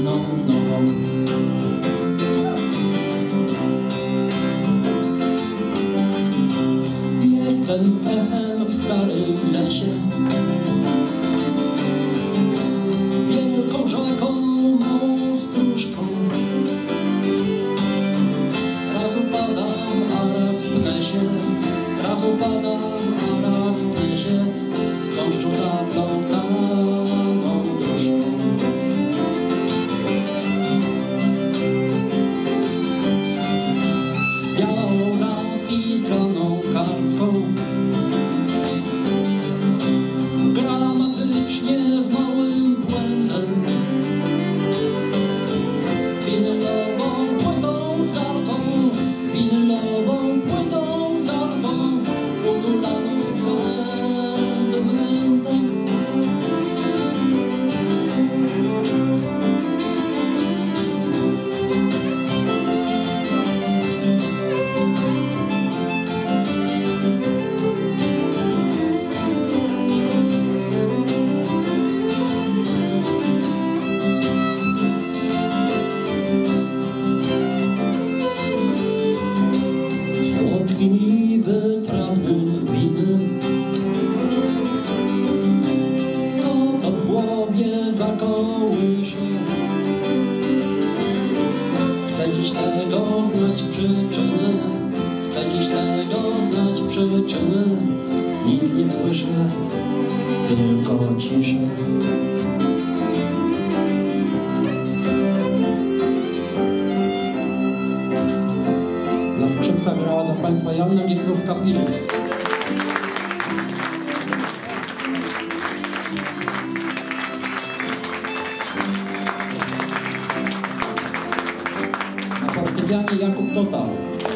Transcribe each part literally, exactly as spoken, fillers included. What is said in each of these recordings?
jedną nogą. Jestem echem w starym lesie, wielką rzeką, małą stróżką. Raz upadam, a raz pnę się, raz upadam, a raz pnę się, dążdżą zaplątaną dróżką. Białą zapisaną kartką, gramatycznie z małym błędem, winylową płytą zdartą, winylową płytą zdartą, utulaną sentymentem. Słodkim i wytrawnym winem, co to w głowie zakołysze. Chcę dziś tego znać przyczynę, chcę dziś tego znać przyczynę. Nic nie słyszę, tylko ciszę. Na skrzypcach grała dla Państwa Joanna Giedzowska-Pilk. Na fortepianie Jakub Total.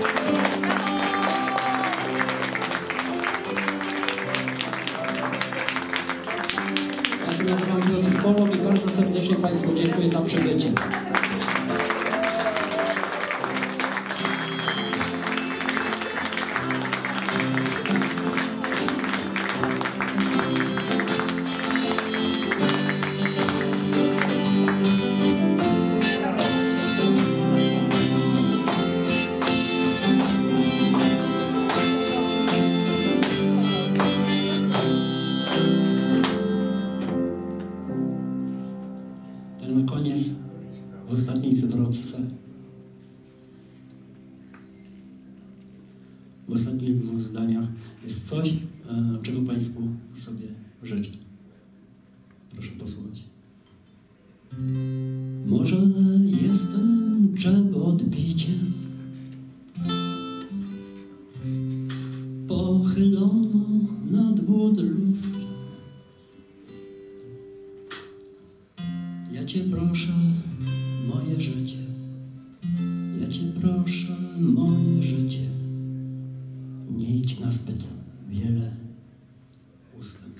Ja się nazywam Piotr Polow i bardzo serdecznie Państwu dziękuję za przybycie. Na koniec, w ostatniej zwrotce, w ostatnich dwóch zdaniach jest coś, czego Państwu sobie życzę. Proszę posłuchać. Może jestem drzewodbiciem, pochyloną nad wód ludzki. Ja Cię proszę, moje życie, ja Cię proszę, moje życie, nie idź na zbyt wiele ustępstw.